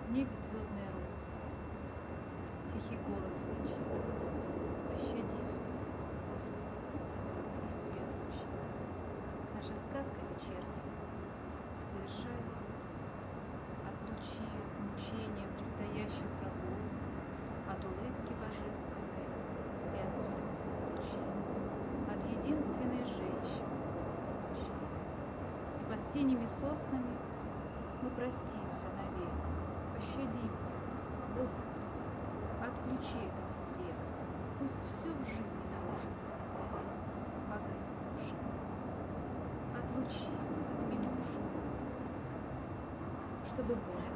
В небе звездные россыпи, тихий голос речи. Пощади, Господи, вдруг ведущий. Наша сказка вечерняя завершается. Отлучи мучения предстоящих разлук от улыбки божественной и от слез ключи, от единственной женщины ключи. И под синими соснами мы простимся навек. Пощади меня, Господи, отключи этот свет. Пусть все в жизни нарушится, погаснет душа. Отлучи от минувшего, чтобы боль